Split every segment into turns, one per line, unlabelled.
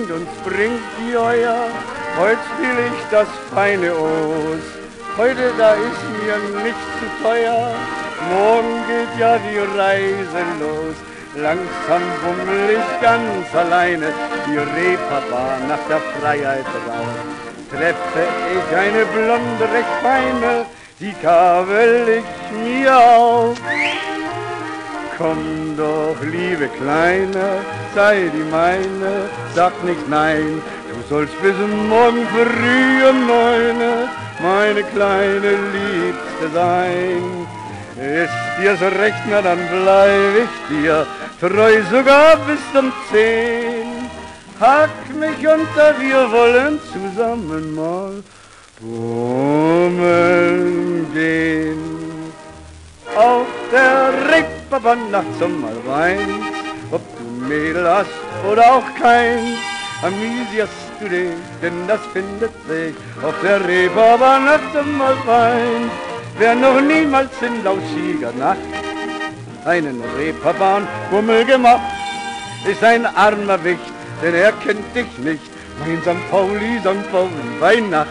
uns bringt die Euer, heut spiel ich das feine Os. Heute, da ist mir nicht zu teuer, morgen geht ja die Reise los. Langsam bummel ich ganz alleine die Reeperbahn nach der Freiheit raus. Treffe ich eine blonde, recht feine, die kabel ich mir auf. Komm doch, liebe Kleine, sei die meine, sag nicht nein, du sollst bis morgen früh um 9 meine kleine Liebste sein. Ist dir's recht, na dann bleib ich dir treu sogar bis um 10. Hack mich unter, wir wollen zusammen mal bummeln gehen. Auf der Reeperbahn nachts um 1:30, ob du Mädel hast oder auch keins, amüsierst du dich, denn das findet sich auf der Reeperbahn nachts um 1:30. Wer noch niemals in lauschiger Nacht einen Reeperbahn-Bummel gemacht, ist ein armer Wicht, denn er kennt dich nicht, mein St. Pauli, Weihnacht.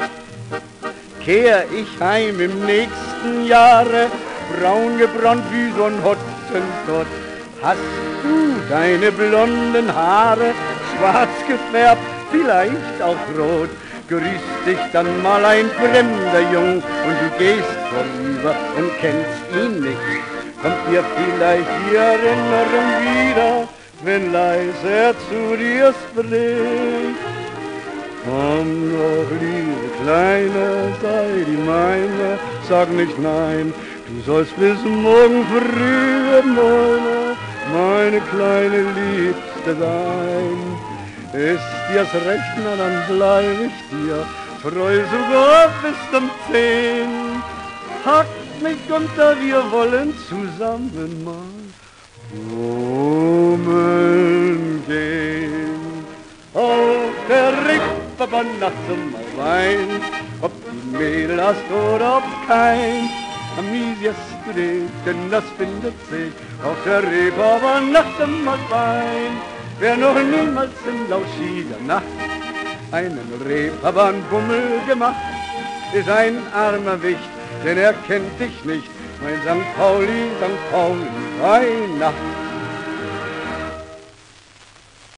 Kehr ich heim im nächsten Jahre, braun gebrannt wie so ein Hottentott. Hast du deine blonden Haare schwarz gefärbt, vielleicht auch rot, grüßt dich dann mal ein fremder Jung und du gehst vorüber und kennst ihn nicht. Kommt dir vielleicht die Erinnerung wieder, wenn leise er zu dir spricht. Komm doch, liebe Kleine, sei die meine, sag nicht nein, du sollst bis morgen früh um 9 meine kleine Liebste sein. Ist dir's recht, na dann bleib ich dir treu sogar bis um 10. Hack mich unter, wir wollen zusammen mal bummeln gehen. Auf der Reeperbahn nachts um 1:30, ob du Mädel hast oder ob kein, amüsierst du dich, denn das findet sich auf der Reeperbahn nachts um 1:30. Wer noch niemals in lauschiger Nacht einen Reeperbahn-Bummel gemacht, ist ein armer Wicht, denn er kennt dich nicht, mein St. Pauli, Weihnacht.